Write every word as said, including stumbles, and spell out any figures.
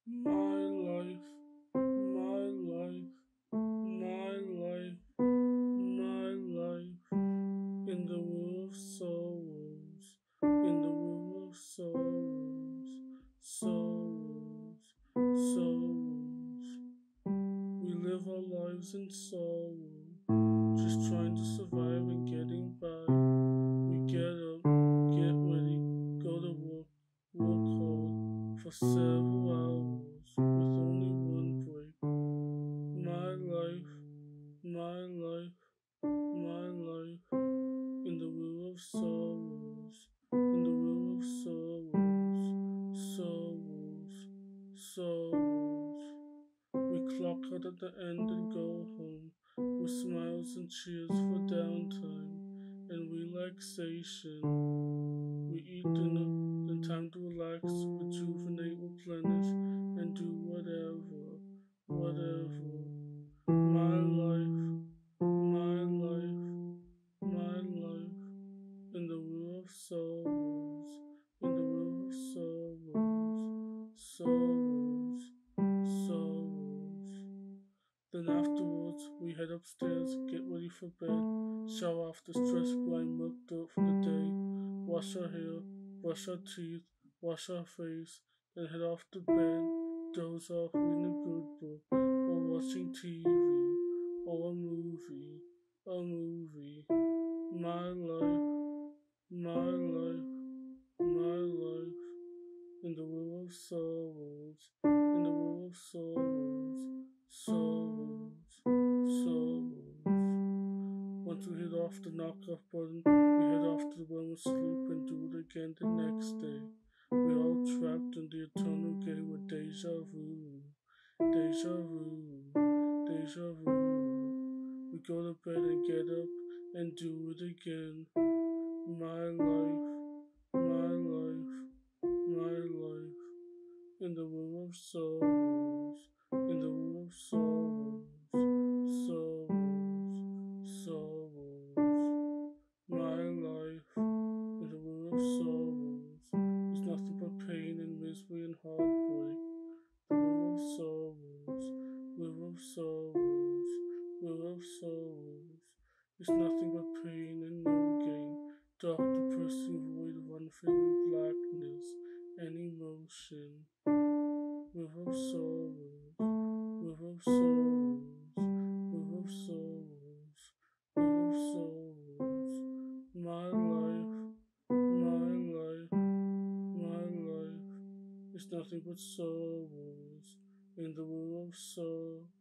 My life, my life, my life, my life, in the world of sorrows, in the world of sorrows, sorrows, sorrows. We live our lives in sorrow, just trying to survive and getting by. We get up, get ready, go to work, work hard for several hours with only one break. My life, my life, my life, in the wheel of sorrows, in the wheel of sorrows, sorrows, sorrows. We clock out at the end and go home with smiles and cheers for downtime and relaxation. We eat dinner, then time to relax, rejuvenate, replenish, and do whatever, whatever. My life, my life, my life, in the wheel of sorrows, in the wheel of sorrows, sorrows, sorrows. Then afterwards, we head upstairs, get ready for bed, shower off the stress, grind milk dirt for the day, wash our hair, brush our teeth, wash our face, then head off to bed, doze off reading a good book, or watching T V, or a movie, a movie. My life, my life, my life, in the world of sorrows, in the world of sorrows, sorrows, sorrows. Once we hit off the knock-off button, we head off to the realm of sleep and do it again the next day. We're all trapped in the eternal game with deja vu, deja vu, deja vu. We go to bed and get up and do it again. My life, my life, my life, in the world of sorrows, in the world of sorrows, sorrows, sorrows. My life, in the world of sorrows, is nothing but pain and misery and heartbreak. The world of sorrows, world of sorrows, world of sorrows, is nothing but pain and no gain. Dark, depressing void of unfeeling blackness and emotion. River of sorrows, river of sorrows, river of sorrows, river of sorrows. My life, my life, my life is nothing but sorrows in the world of sorrow.